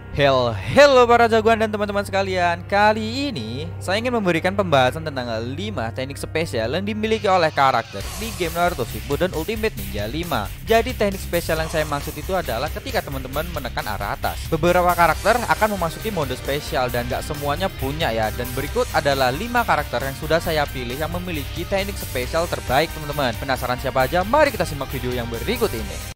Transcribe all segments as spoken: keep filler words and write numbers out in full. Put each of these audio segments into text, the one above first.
Hell, hello para jagoan dan teman-teman sekalian. Kali ini saya ingin memberikan pembahasan tentang lima teknik spesial yang dimiliki oleh karakter di game Naruto Shippuden Ultimate Ninja lima. Jadi teknik spesial yang saya maksud itu adalah ketika teman-teman menekan arah atas. Beberapa karakter akan memasuki mode spesial dan gak semuanya punya ya. Dan berikut adalah lima karakter yang sudah saya pilih yang memiliki teknik spesial terbaik teman-teman. Penasaran siapa aja? Mari kita simak video yang berikut ini.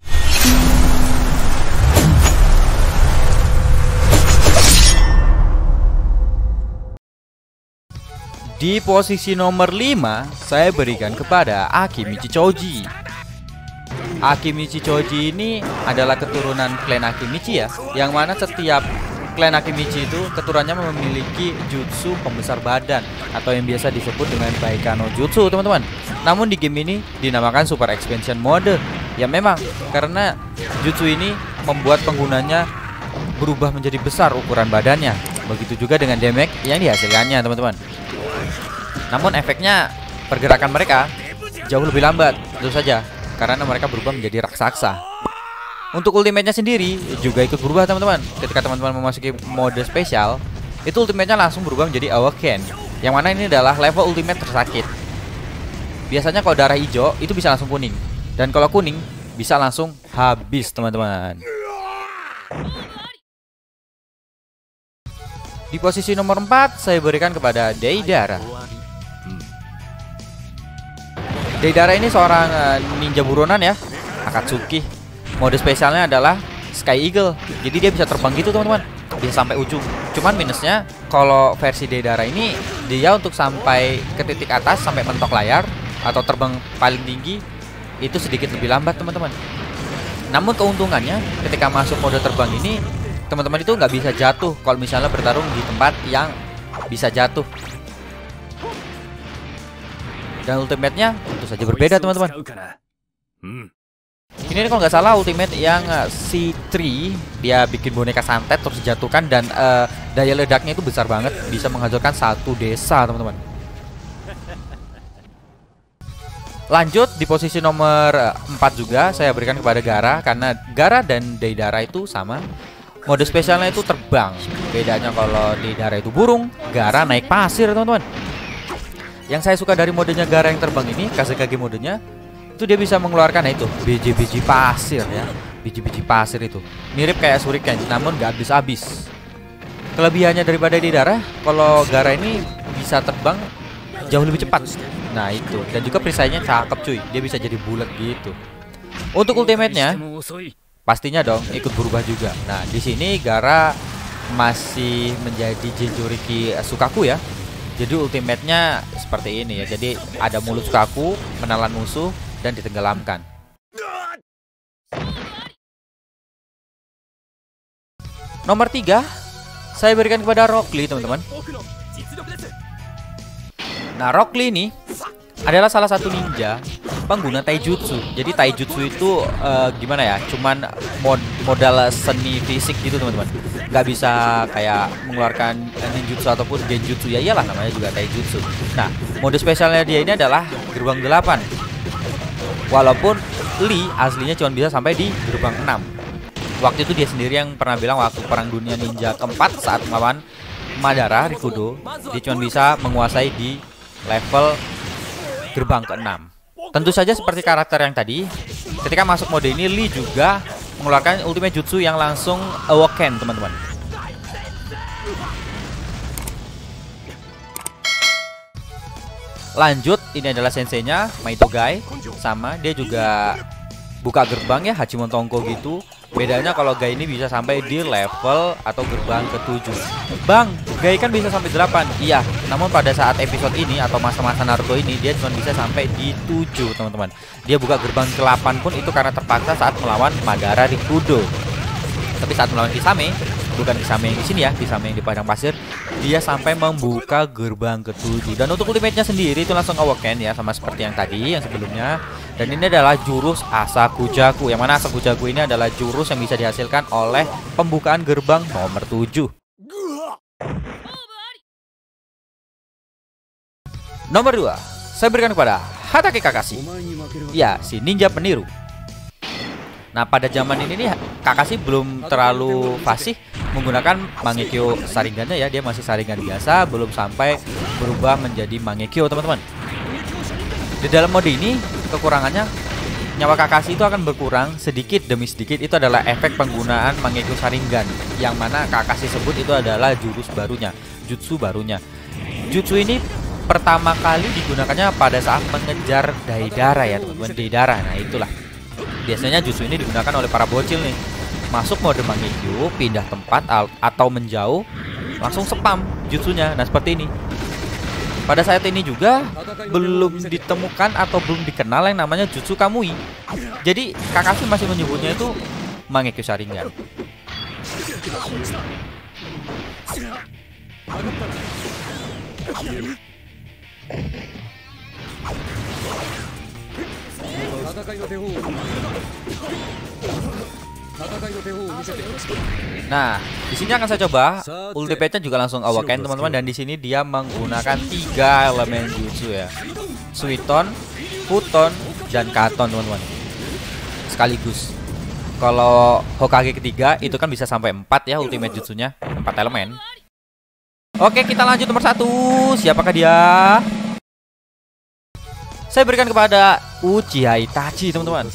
Di posisi nomor lima, saya berikan kepada Akimichi Choji. Akimichi Choji ini adalah keturunan klan Akimichi ya, yang mana setiap klan Akimichi itu keturunannya memiliki jutsu pembesar badan atau yang biasa disebut dengan Baikano Jutsu, teman-teman. Namun di game ini dinamakan Super Expansion Mode. Ya memang karena jutsu ini membuat penggunanya berubah menjadi besar ukuran badannya. Begitu juga dengan damage yang dihasilkannya, teman-teman. Namun efeknya pergerakan mereka jauh lebih lambat, tentu saja, karena mereka berubah menjadi raksasa. Untuk ultimate-nya sendiri juga ikut berubah, teman-teman. Ketika teman-teman memasuki mode spesial, itu ultimate-nya langsung berubah menjadi Awaken, yang mana ini adalah level ultimate tersakit. Biasanya kalau darah hijau itu bisa langsung kuning, dan kalau kuning bisa langsung habis, teman-teman. Di posisi nomor empat saya berikan kepada Deidara. Deidara ini seorang uh, ninja buronan ya, Akatsuki. Mode spesialnya adalah Sky Eagle. Jadi dia bisa terbang gitu, teman-teman. Bisa sampai ujung. Cuman minusnya kalau versi Deidara ini dia untuk sampai ke titik atas sampai mentok layar atau terbang paling tinggi itu sedikit lebih lambat, teman-teman. Namun keuntungannya ketika masuk mode terbang ini teman-teman itu nggak bisa jatuh kalau misalnya bertarung di tempat yang bisa jatuh. Dan ultimate-nya tentu saja berbeda, teman-teman. Ini kalau nggak salah ultimate yang uh, C tiga, dia bikin boneka santet terus dijatuhkan dan uh, daya ledaknya itu besar banget, bisa menghancurkan satu desa, teman-teman. Lanjut di posisi nomor empat juga saya berikan kepada Gaara, karena Gaara dan Deidara itu sama. Mode spesialnya itu terbang. Bedanya kalau Deidara itu burung, Gaara naik pasir, teman-teman. Yang saya suka dari modenya Gaara yang terbang ini, Kazekage modenya, itu dia bisa mengeluarkan nah itu biji-biji pasir ya. Biji-biji pasir itu mirip kayak shuriken, namun gak habis-habis. Kelebihannya daripada Deidara, kalau Gaara ini bisa terbang jauh lebih cepat. Nah itu, dan juga perisainya cakep cuy. Dia bisa jadi bulat gitu. Untuk ultimate-nya pastinya dong ikut berubah juga. Nah, di sini Gaara masih menjadi Jinchuriki Sukaku ya. Jadi ultimate-nya seperti ini ya. Jadi ada mulut Sukaku, menelan musuh dan ditenggelamkan. Nomor tiga saya berikan kepada Rock Lee, teman-teman. Nah, Rock Lee ini adalah salah satu ninja pengguna taijutsu. Jadi taijutsu itu uh, gimana ya? Cuman mod modal seni fisik gitu, teman-teman. Nggak bisa kayak mengeluarkan ninjutsu ataupun genjutsu, ya iyalah namanya juga taijutsu. Nah, mode spesialnya dia ini adalah gerbang delapan. Walaupun Lee aslinya cuma bisa sampai di gerbang enam. Waktu itu dia sendiri yang pernah bilang waktu perang dunia ninja keempat saat melawan Madara Rikudo, dia cuma bisa menguasai di level gerbang keenam. Tentu saja seperti karakter yang tadi, ketika masuk mode ini Lee juga mengeluarkan ultimate jutsu yang langsung Awaken, teman-teman. Lanjut, ini adalah senseinya Maitogai, sama dia juga buka gerbang ya, Hachimon Tongko gitu. Bedanya kalau Gai ini bisa sampai di level atau gerbang ketujuh. Bang, Gai kan bisa sampai delapan. Iya, namun pada saat episode ini atau masa-masa Naruto ini dia cuma bisa sampai di tujuh, teman-teman. Dia buka gerbang ke delapan pun itu karena terpaksa saat melawan Madara Rikudo. Tapi saat melawan Kisame, bukan Kisame yang di sini ya, Kisame yang di padang pasir, dia sampai membuka gerbang ketujuh. Dan untuk ultimate-nya sendiri itu langsung Awaken ya, sama seperti yang tadi, yang sebelumnya. Dan ini adalah jurus Asakujaku, yang mana Asakujaku ini adalah jurus yang bisa dihasilkan oleh pembukaan gerbang nomor tujuh. Nomor dua saya berikan kepada Hatake Kakashi. Ya, si ninja peniru. Nah, pada zaman ini nih Kakashi belum terlalu fasih menggunakan Mangekyo Sharingannya ya. Dia masih Sharingan biasa, belum sampai berubah menjadi Mangekyo teman-teman. Di dalam mode ini kekurangannya nyawa Kakashi itu akan berkurang sedikit demi sedikit. Itu adalah efek penggunaan Mangekyo Sharingan, yang mana Kakashi sebut itu adalah jurus barunya, jutsu barunya. Jutsu ini pertama kali digunakannya pada saat mengejar Deidara ya teman-teman, Deidara. Nah itulah biasanya jutsu ini digunakan oleh para bocil nih. Masuk mode Mangekyo, pindah tempat atau menjauh, langsung spam jutsunya. Nah seperti ini. Pada saat ini juga belum ditemukan atau belum dikenal yang namanya Jutsu Kamui. Jadi Kakashi masih menyebutnya itu Mangekyo Sharingan. Nah, di sini akan saya coba ultimate-nya juga langsung awaken teman-teman, dan di sini dia menggunakan tiga elemen jutsu ya. Suiton, Futon, dan Katon teman-teman. Sekaligus. Kalau Hokage ketiga itu kan bisa sampai empat ya ultimate jutsunya, empat elemen. Oke, kita lanjut nomor satu. Siapakah dia? Saya berikan kepada Uchiha Itachi teman-teman.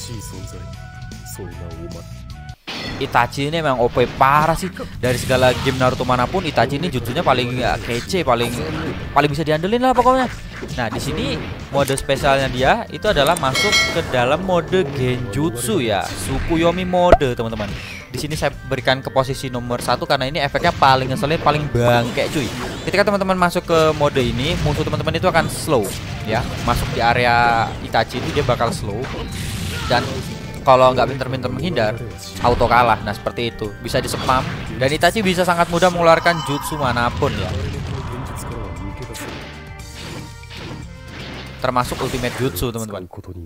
Itachi ini memang O P parah sih. Dari segala game Naruto manapun, Itachi ini jutsunya paling ya, kece, paling paling bisa diandelin lah pokoknya. Nah, di sini mode spesialnya dia itu adalah masuk ke dalam mode Genjutsu ya, Tsukuyomi mode teman-teman. Di sini saya berikan ke posisi nomor satu karena ini efeknya paling ngeselin, paling bangke cuy. Ketika teman-teman masuk ke mode ini, musuh teman-teman itu akan slow ya. Masuk di area Itachi itu dia bakal slow, dan kalau nggak pinter-pinter menghindar, auto kalah. Nah seperti itu, bisa di-spam, dan Itachi bisa sangat mudah mengeluarkan jutsu manapun ya, termasuk ultimate jutsu teman-teman.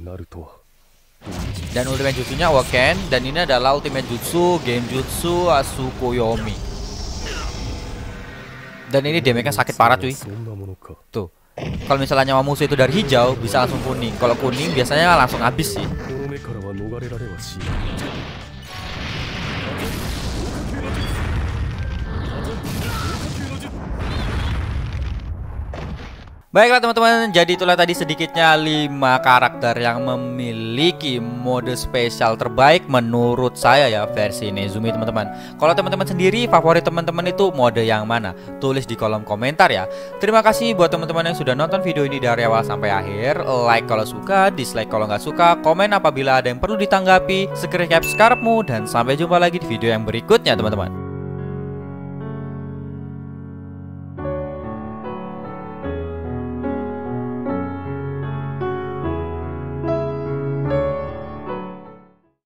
Dan ultimate jutsunya Awaken, dan ini adalah ultimate jutsu Genjutsu Tsukuyomi. Dan ini damage-nya sakit parah cuy. Tuh, kalau misalnya nyawa musuh itu dari hijau, bisa langsung kuning. Kalau kuning biasanya langsung habis sih. Baiklah teman-teman, jadi itulah tadi sedikitnya lima karakter yang memiliki mode spesial terbaik menurut saya ya, versi Nezumi teman-teman. Kalau teman-teman sendiri favorit teman-teman itu mode yang mana? Tulis di kolom komentar ya. Terima kasih buat teman-teman yang sudah nonton video ini dari awal sampai akhir. Like kalau suka, dislike kalau nggak suka, komen apabila ada yang perlu ditanggapi. Screencap skarpmu, dan sampai jumpa lagi di video yang berikutnya teman-teman.